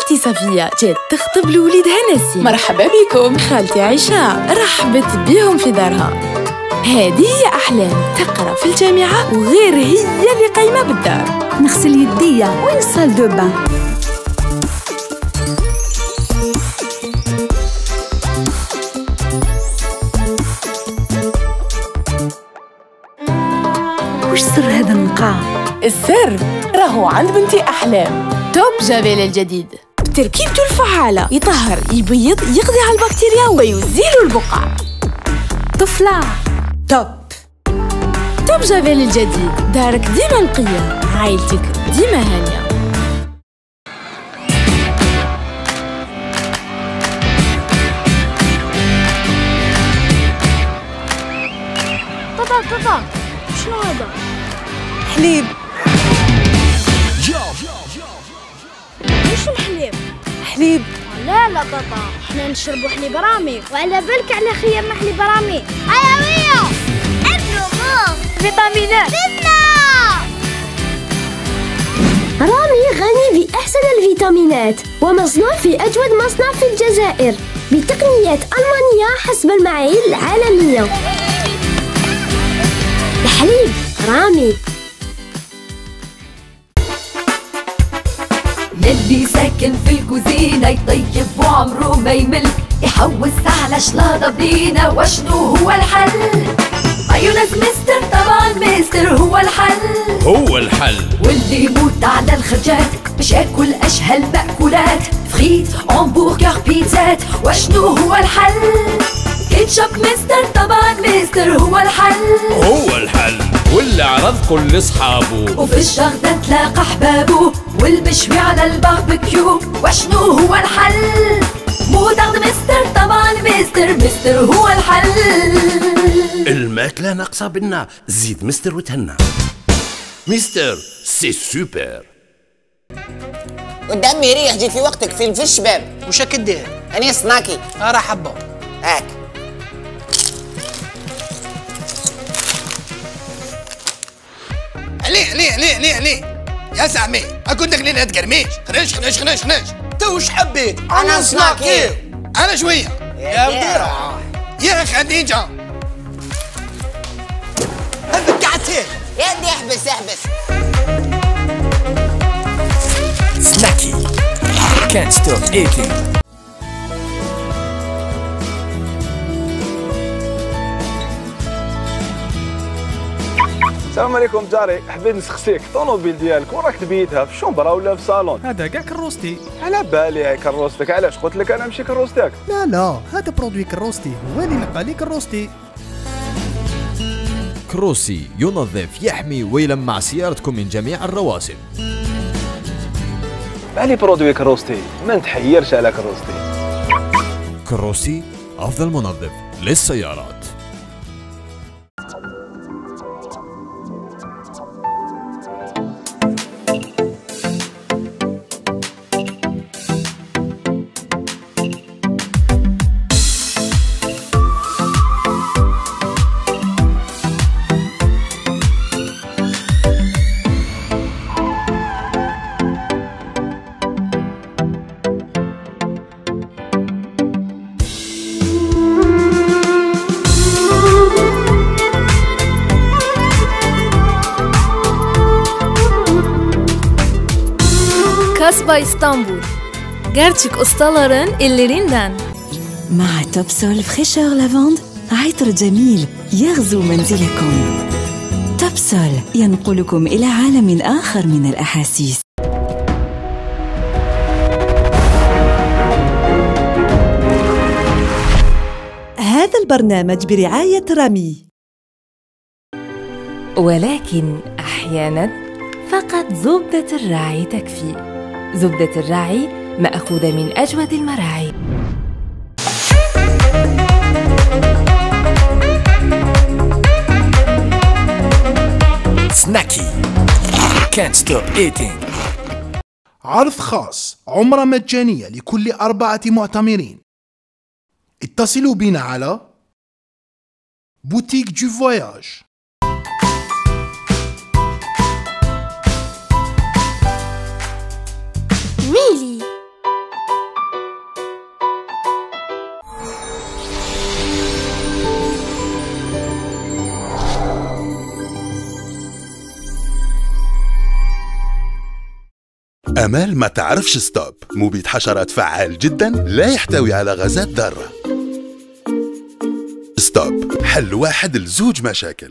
خالتي صفية جات تخطب لوليدها نسيم. مرحبا بكم. خالتي عائشة رحبت بيهم في دارها. هذه هي أحلام تقرأ في الجامعة وغير هي اللي قايمة بالدار. نغسل يديا وين الصال دو بان. وش سر هذا النقاء؟ السر راهو عند بنتي أحلام. توب جافيل الجديد بتركيبته الفعالة يطهر يبيض يقضي على البكتيريا ويزيل البقع. طفلة توب. توب جافيل الجديد دارك ديما نقية عائلتك ديما هانية. طبعا شنو هذا؟ حليب. وش الحليب؟ حليب. لا طاطا، احنا نشربوا حليب رامي، وعلى بالك على خيارنا حليب رامي. ايوه النمو فيتامينات رامي غني بأحسن الفيتامينات ومصنوع في أجود مصنع في الجزائر بتقنيات ألمانية حسب المعايير العالمية. الحليب رامي. يلي ساكن في الكوزينة يطيب وعمره ما يمل، يحوس على شلاضة بنينة وشنو هو الحل؟ مايونيز مستر، طبعا مستر هو الحل. هو الحل. واللي يموت على الخرجات باش ياكل اشهى المأكولات، فريت همبرجر بيتزات وشنو هو الحل؟ كيتشب مستر، طبعا مستر هو الحل. هو الحل. واللي عرض كل اصحابه وفي الجردة تلاقى احبابه، والمشوي على الباربيكيو وشنو هو الحل؟ موتارد مستر، طبعا مستر هو الحل. الماكلة ناقصة بنا، زيد مستر وتهنى. مستر سي سوبر. قدامي ريح جيت في وقتك فيلم في الشباب. وش كدير؟ أنا سناكي. راح حبه. هاك. عليه يا زعمي أكون داخلين هاد قرميش. خناش تو وش حبيت؟ أنا سناكي. أنا شوية يا وديرة يا خديجة. هذا قعدتين يا ودي احبس سناكي can't stop eating. السلام عليكم جاري، حبيت نسقسيك الطوموبيل ديالك وين راك تبيتها، في الشومبرا ولا في الصالون؟ هذا كاع كروستي. على بالي هاي كروستك، علاش قلت لك انا ماشي كروستك؟ لا هذا برودوي كروستي، هو اللي نقى لي كروستي. كروسي ينظف يحمي ويلمع سيارتكم من جميع الرواسب. بالي برودوي كروستي، ما نتحيرش على كروستي. كروسي أفضل منظف للسيارات. Kasba İstanbul. Gerçek ustaların ellerinden. مع توبسول فريشور لافند عطر جميل يغزو منزلكم. توبسول ينقلكم إلى عالم آخر من الأحاسيس. هذا البرنامج برعاية رامي. ولكن أحياناً فقط زبدة الراعي تكفي. زبدة الراعي مأخوذة من أجود المراعي. سناكي can't stop eating. عرض خاص، عمرة مجانية لكل 4 معتمرين. اتصلوا بنا على بوتيك دو فواياج. ميلي آمال ما تعرفش ستوب، مبيد حشرات فعال جدا لا يحتوي على غازات ضارة. ستوب، حل واحد لزوج مشاكل.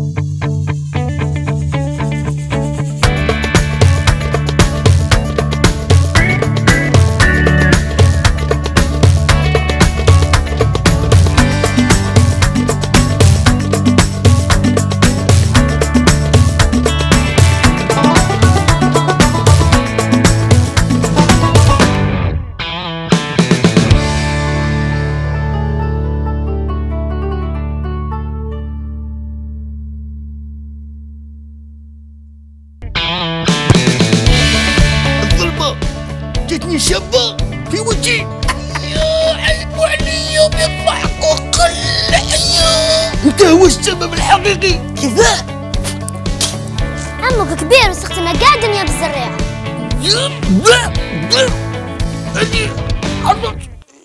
جتني شابة في وجهي. عيبوا عليا بيضحك وقلع. انت هو السبب الحقيقي. كذا عمك كبير بس اختنا قاعدة يا بالزريعة. هذه عرضت.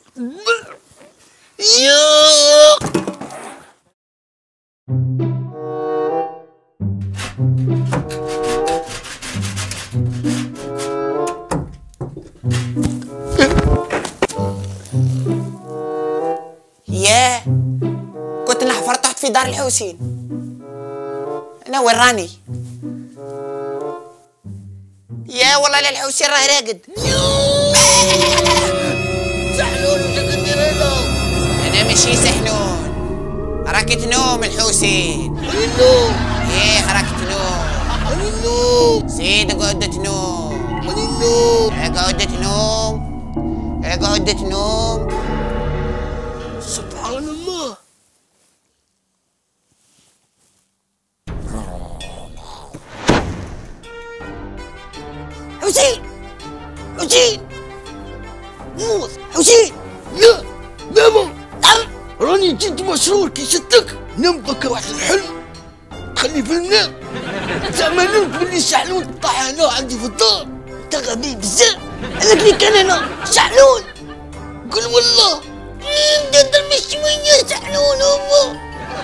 ياه، كنت نحفر تحت في دار الحوسين. أنا وين راني؟ يا والله للحوسين راه راقد. سحنون وش كدير هنا؟ أنا ماشي سحنون، راك تنوم الحوسين. النوم؟ إيه راك تنوم. النوم؟ زيد اقعد تنوم. النوم؟ اقعد تنوم. اقعد تنوم. سبحان الله. حسين حسين موت حسين. يا ماما راني جد مسرور كي شفتك. نم بكا واحد الحلم تخلي في المنام. زعما نمت بلي شحلول طاح هنا عندي في الدار. انت غبي بزاف. قالك لي كان هنا شحلول. قول والله ندير مش شويه شحلول هما.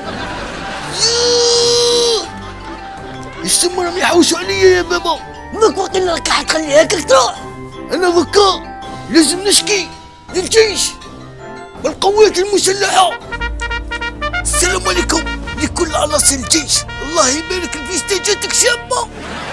يسمى راهم يحوسوا عليا يا بابا. ماك وقت اللي راك حتخلي هكاك تروح. انا ذكا لازم نشكي للجيش والقوات المسلحه. السلام عليكم لكل عناصر الجيش. الله يبارك الفيستا جاتك شابه.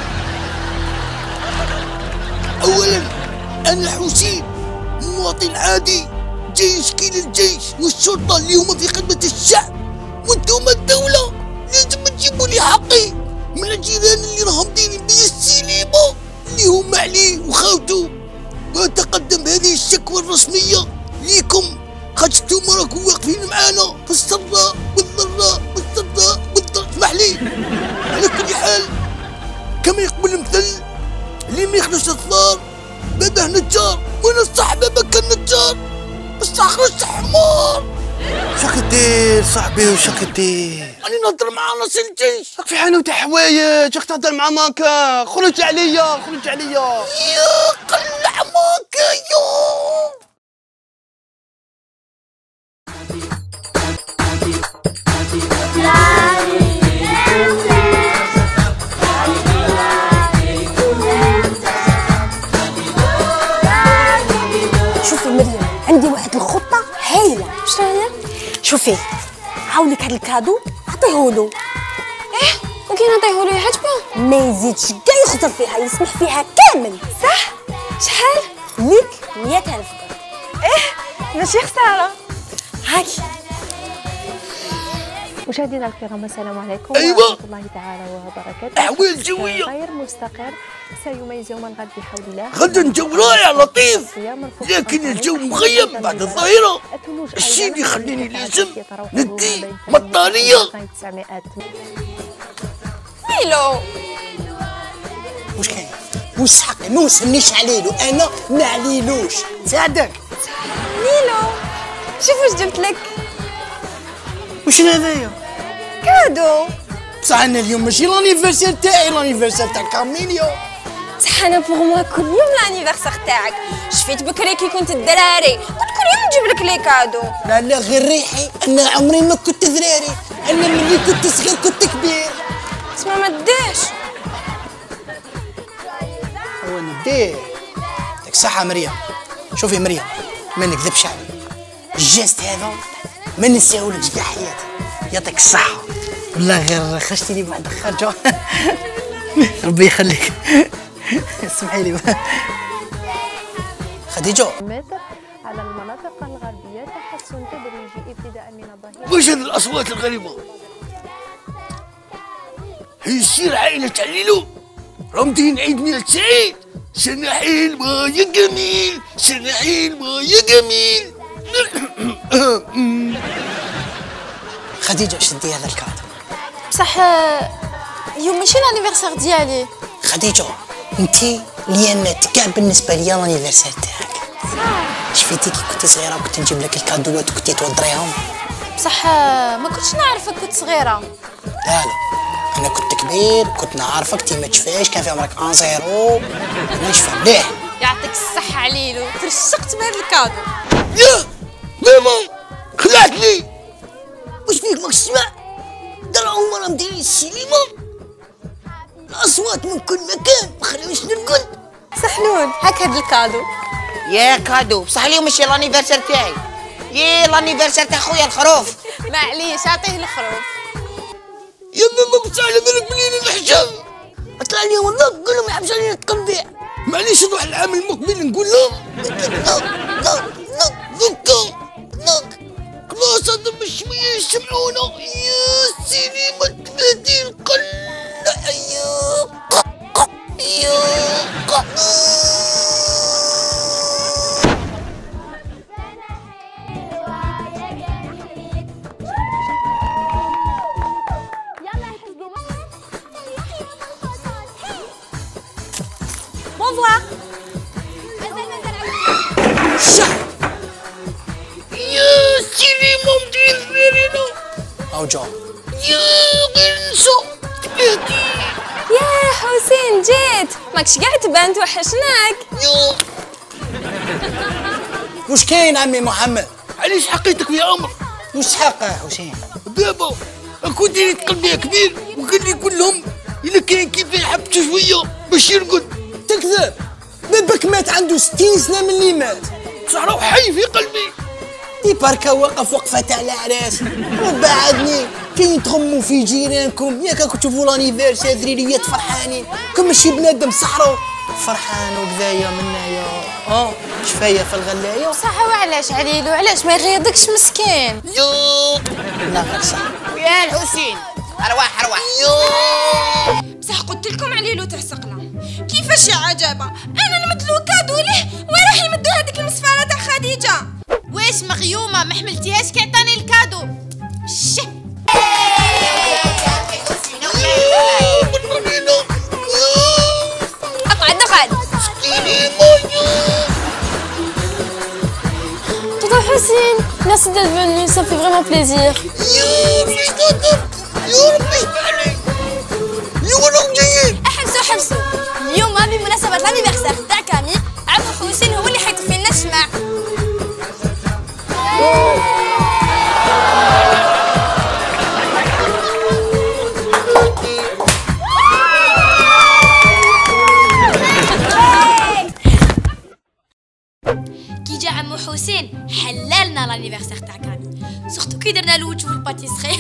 اولا انا حسين مواطن عادي جاي يشكي للجيش والشرطه اللي هما في خدمه الشعب. وانتم الدوله لازم تجيبوا لي حقي من الجيران اللي راهم دايرين بيا السليمه اللي هما عليه وخاوته. واتقدم هذه الشكوى الرسميه ليكم خاطر نتوما راكم واقفين معانا في السراء والضراء والسراء والضراء. اسمح لي. على كل حال كما يقول المثل اللي ما يخرجش الثار باباه نجار. وانا صح بابا كان نجار بس خرجت حمار. شاك دير صاحبي وشاك دير؟ راني نهضر مع ناصر الجيش. راك في حانوت حوايج راك تهضر مع ماكا. خرج عليا خرج عليا. يا قلع ماكا يا. شوفي مريم عندي واحد الخطة هايلة. واش هي؟ شوفي عاونك هاد الكادو عطيهولو. ايه وكي نعطيهولو يعجبو؟ ما يزيدش كاع يخسر فيها يسمح فيها كامل. صح؟ شحال؟ ليك 100,000 درهم. ايه ماشي خسارة. هاكي. مشاهدينا الكرام السلام عليكم ورحمة الله تعالى وبركاته. أحوال جوية غير مستقر سيميز يوم الغد بحول الله. غدا الجو رائع لطيف لكن الجو مغيم بعد الظهيرة. الشيء اللي يخليني لازم ندي بطارية. ميلو واش كاين؟ واش حقي ما وسهمنيش عليلو. انا ما عليلوش. ساعدك ميلو. شوف واش جبت لك. واش هذايا؟ كادو. بصح انا اليوم ماشي لانيفرسير تاعي، لانيفرسير تاع كاميليو. صح انا بوغ موا كل يوم لانيفرسير تاعك. شفيت بكري كي كنت الدراري قلت كل يوم نجيب لك لي كادو. لا لا غير ريحي. انا عمري ما كنت ذراري. انا ملي كنت صغير كنت كبير. تسمى ما ديش. هو نديه الصحة مريم. شوفي مريم، ما نكذبش عليك، الجيست هذا ما ننساهولكش كاع حياتي. يعطيك الصحة والله، غير خرجتي لي بعد خرجة. ربي يخليك. اسمحي لي خديجة. على المناطق الغربية تحسن تدريجي ابتداء من الظهيرة. وش هذه الأصوات الغريبة؟ هي السير عائلة عليلو، رمضان عيد ميلاد سعيد، سنة حلوة يا جميل، سنة حلوة يا جميل. خديجة شدي هذا الكادو. بصح اليوم ماشي لانيفرسير ديالي. خديجة انتي ليانات كاع بالنسبة ليا لانيفرسير تاعك. شفيتي كي كنتي صغيرة وكنت نجيب لك الكادوات وكنتي توضريهم؟ بصح ما كنتش نعرفك كنت صغيرة. لا انا كنت كبير، كنت نعرفك تي ما تشفاش، كان في عمرك 1-0. انا نشفى مليح. يعطيك الصحة عليلو، ترشقت بهذا الكادو. يا ماما خلعتني. واش فيك ماكش تسمع؟ دار عمر مديرين السينما، الاصوات من كل مكان، ما خليوش نرقد. سحلول هاك هاد الكادو. يا كادو بصح اليوم ماشي لانيفرسير تاعي، يا لانيفرسير تاع خويا الخروف. معليش اعطيه الخروف. يا ماما بصح على بالك منين الحجاب؟ اطلع لي والله قول لهم ما يحبش علينا التقبيع. معليش نروح العام المقبل نقول لهم نك خلاص هذا مش شويه يسمعونا. يا سينما تبادي القلة يا بونفوار. يا سينما مدير زبيرينا او جا يا غنسو تبهدي. يا حسين جيت، ماكش قاعد تبان توحشناك. وش كاين عمي محمد؟ علاش حقيتك يا امر؟ وش حقه يا حسين؟ بابا اكون ديري تقلبي كبير وقال لي كلهم الا كاين كيف يحبس شويه باش يرقد. تكذب، باباك مات عنده 60 سنه من اللي مات، بصح راهو حي في قلبي. دي باركا واقف وقفه تاع العراس وبعدني كي تغموا في جيرانكم. ياك راكم تشوفوا لانيفرسير ذريريات فرحانين، كون ماشي بنادم صحراو فرحان وكذايا منايا شفايه في الغلايه. صح وعلاش عليلو علاش ما يغيظكش مسكين؟ لا غير صح. يا الحسين ارواح ارواح. بصح قلت لكم عليلو تعسقنا كيفاش يا عجبه، انا نمدلو كادو ليه وراح يمدو هذيك المسفاره تاع خديجه. واش مغيومه ما حملتيهاش كي عطاني الكادو؟ شه اقعد اقعد. Tonton Hussein, merci d'être venu, ça fait vraiment plaisir. حبسوا اليوم بمناسبة لانيفرسير تاع كامي، عمو حسين هو اللي حيطفي لنا الشمع. كي جا عمو حسين حللنا لانيفرسير تاع كامي، سورتو كي درنا له وجهو في الباتيسري.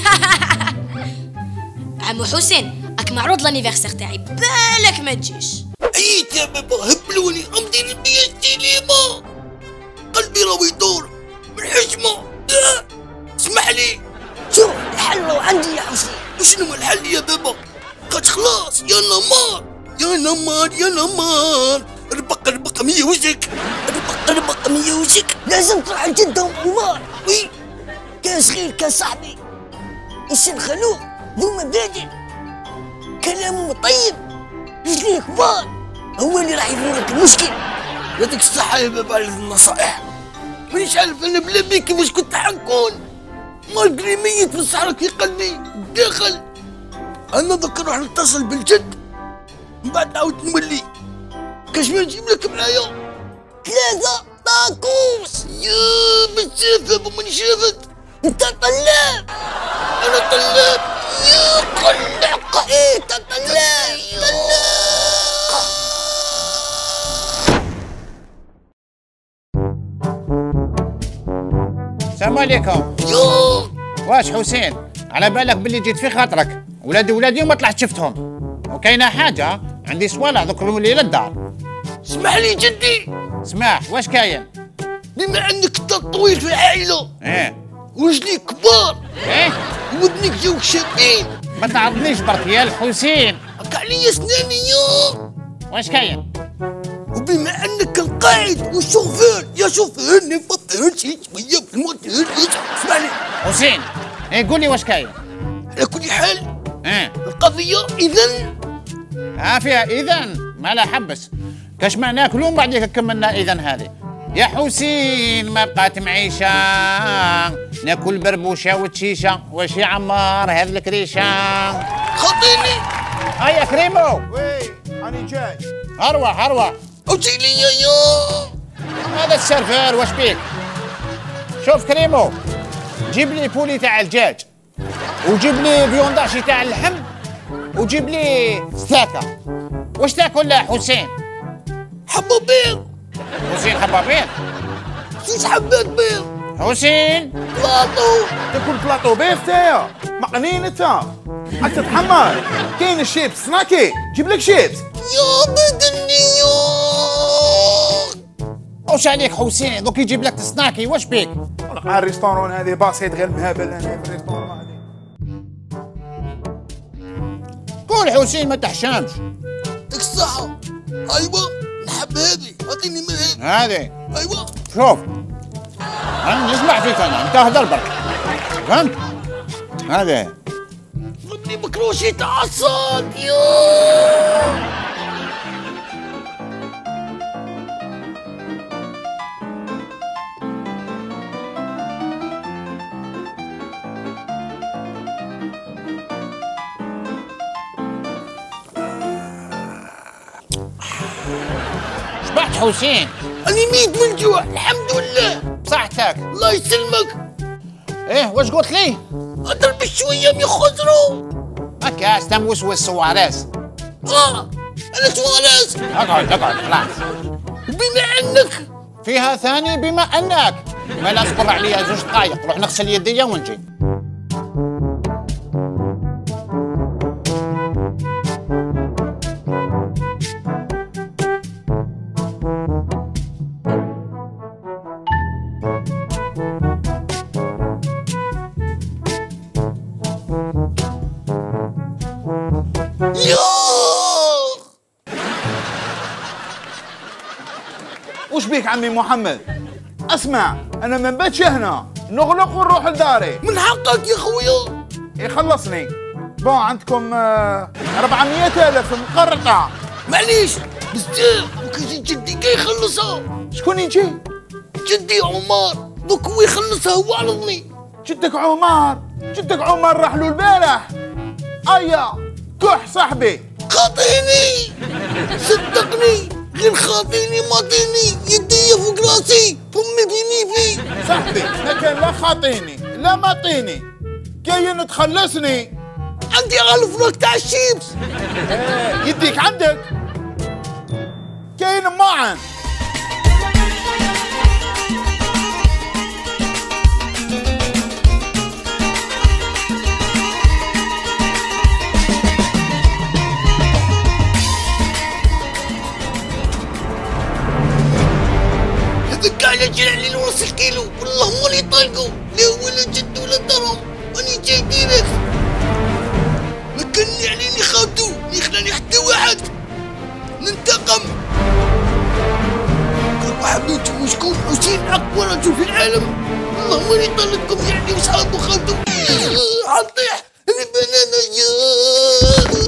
عمو حسين راك معروض لانيفرسير تاعي، بالك ما تجيش. عييت يا بابا، هبلوني امضي نبي السينما، قلبي راهو يدور من الحشمه. اسمح لي، شوف الحل راهو عندي يا حسين. وشنو الحل يا بابا؟ قد خلاص يا نمار يا نمار يا نمار، ربق ربق مية وجهك، ربق ربق مية وجهك. لازم تروح لجدة وعمار. وي كان صغير كان صاحبي، انسان خلوق ذو مبادئ، كلامه طيب، رجليه كبار، هو اللي راح يحل لك المشكل. يعطيك الصحة يا بابا على النصائح. مانيش عارف انا بلا بيك كيفاش كنت حنكون، مالقري ميت في الصحراء في قلبي داخل. انا دوك نروح نتصل بالجد، من بعد نعاود نولي. كاش ما نجيب لك معايا 3 طاكوس. يا بزاف يا بابا مانيش رافد. انت طلاب، انا طلاب. يا قلق انت طلاب. السلام عليكم. يو واش حسين، على بالك باللي جيت في خاطرك؟ ولادي وما طلعت شفتهم، وكاينه حاجه عندي صوالح دوك نولي للدار. اسمح لي جدي. اسمح، واش كاين؟ بما انك انت طويل في العائله ورجليك كبار وودنيك جوك شابين، ما تعرضنيش برك يا الحسين. هكا عليا سناني يا. واش كاين؟ وبما انك القائد والشوفير يا شوفير نفطر شي شويه في الموتور. اسمع لي حسين، قول لي واش كاين؟ على كل حال القضيه اذا فيها اذا ما لا حبس كاش ما ناكلو من بعديك كملنا اذا هذه. يا حسين ما بقات معيشه، ناكل بربوشه وتشيشه، واش يا عمار هذ الكريشه؟ خاطيني. هيا كريمو. وي راني جاي. اروح اوتي لي يا هذا السيرفر. واش بيك؟ شوف كريمو، جيب لي بولي تاع الدجاج، وجيب لي فيونداشي تاع اللحم، وجيب لي ستاكه. واش تاكل يا حسين؟ حبه بيض. حسين حبه بيض؟ 6 حبات بيض. حسين بلاطو. تاكل بلاطو بيض تايا؟ مقنين انت، راك تتحمر. كاين الشيبس سناكي، جيب لك شيبس. يا بدني يا. واش عليك حسين؟ دوك يجيب لك سناكي، واش بيك؟ الريستورون هذه بسيط غير مهابل انا في الريستورون هذه. قول حسين ما تحشمش. ديك الصحة. ايوا نحب هذه، اعطيني من هذه. ايوا شوف انا نسمع فيك، انت هدر برك، فهمت؟ هذه ضربني بكروشي تاع الصاد يا. شبعت حسين؟ أنا ميت من الجوع الحمد لله. بصحتك الله يسلمك. واش قلت لي؟ اضرب شويه من خزرو. هكا انت موسوس سواريز. انا سواريز. اقعد خلاص. بما انك فيها ثاني بما انك ما لا اصبر عليا 2 دقايق، روح نغسل يديا ونجي. وش بيك عمي محمد؟ اسمع، انا ما نباتش هنا، نغلق ونروح لداري. من حقك يا خويا. يخلصني. بون عندكم 400,000 مقرطة. معليش بزاف، وكي جدي كي يخلصها. شكون يجي؟ جدي عمر، دوك هو يخلصها، هو عرضني. جدك عمر راح له البارح. ايا كح صاحبي. خاطيني صدقني، غير خاطيني ماطيني، يدي فوق راسي، فمي فيني في. صاحبي ما كان لا خاطيني لا ماطيني، كاين تخلصني. عندي على الفراك تاع الشيبس. يديك عندك كاين معن. هذاك على جرع لي نص الكيلو، والله ماني طالقو، لا ولا جد ولا درهم، راني جاي ديريكت. ما كان عليني خاطو، ما يخلاني حتى واحد. ننتقم. كل واحد منكم شكون حسين اقوى رجل في العالم، والله ماني طالقكم يعني وصحابو خاطو. حنطيح انا بنانا يا.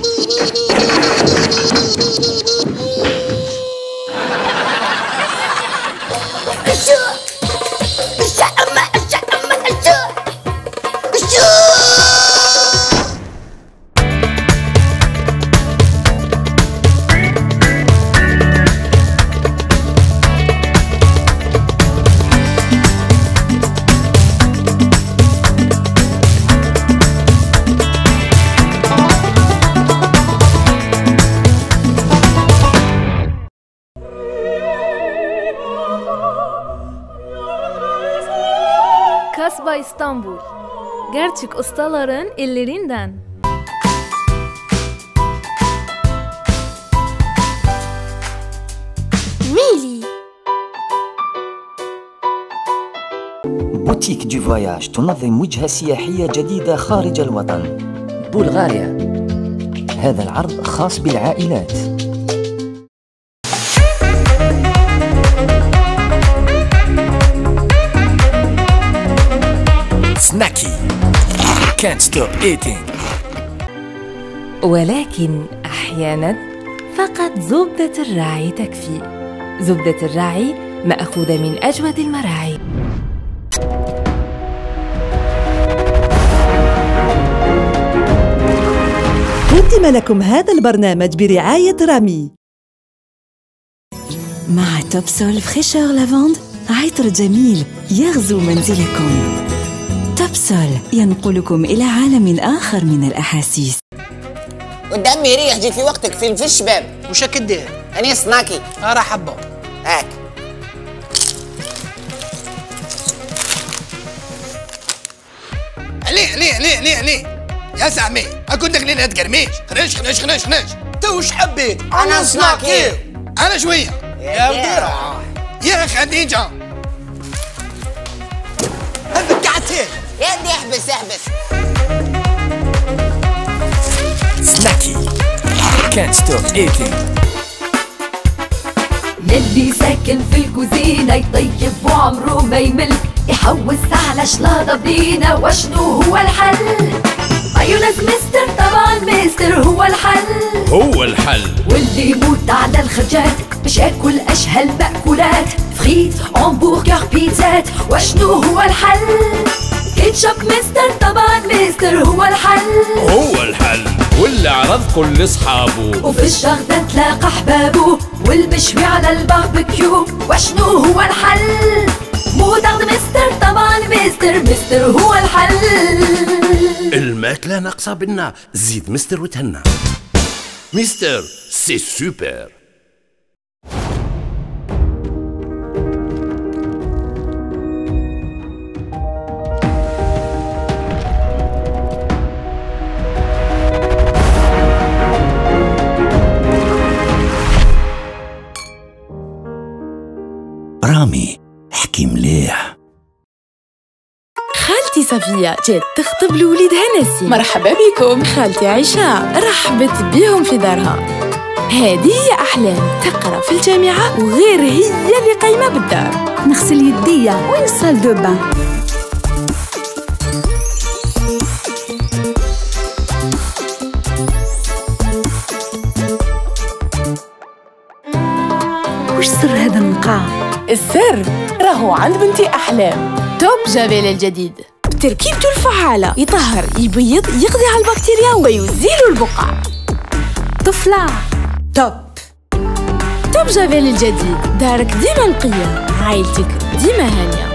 Kasba İstanbul. Gerçek ustaların ellerinden. ميلي بوتيك دي فواياج تنظم وجهة سياحية جديدة خارج الوطن. بلغاريا، هذا العرض خاص بالعائلات. سناكي can't stop eating. ولكن أحيانا فقط زبدة الراعي تكفي. زبدة الراعي مأخوذة من أجود المراعي. قدم لكم هذا البرنامج برعاية رامي. مع توبسول فخيشور لافاند، عطر جميل يغزو منزلكم. توبسول ينقلكم إلى عالم آخر من الأحاسيس. قدامي ريح جي في وقتك في الشباب. وش كدير؟ أنا سناكي. راح حبه. هاك. علي يا زعمي أكون داك ليلة تقرميش. خناش توش حبيت؟ أنا سناكي. أنا شوية. يا وديرة. يا خديجة. هذا قعدتين. يا دي احبس. سناكي can't stop eating. يلي ساكن في الكوزينة يطيب وعمره ما يمل، يحوس على شلاضة بينا وشنو هو الحل؟ مايونيز مستر، طبعا مستر هو الحل. واللي يموت على الخرجات باش ياكل اشهى المأكولات، فريت همبرجر بيتزات وشنو هو الحل؟ كيتشب مستر، طبعا مستر هو الحل. واللي عرض كل اصحابه، وفي الجاردن تلاقى احبابه، والمشوي على الباربيكيو وشنو هو الحل؟ موتارد مستر، طبعا مستر هو الحل. الماكلة ناقصة بنا، زيد مستر وتهنى. مستر سي سوبر. رامي احكي مليح. خالتي صفية جات تخطب لوليدها نسيم. مرحبا بكم. خالتي عائشة رحبت بيهم في دارها. هذه هي أحلام تقرأ في الجامعة وغير هي اللي قايمة بالدار. نغسل يديا وين الصال دو بان. وش سر هذا النقاع؟ السر راهو عند بنتي أحلام. توب جافيل الجديد بتركيبته الفعالة، يطهر، يبيض، يقضي على البكتيريا ويزيل البقع. طفلة توب جافيل الجديد، دارك ديما نقية، عائلتك ديما هانية.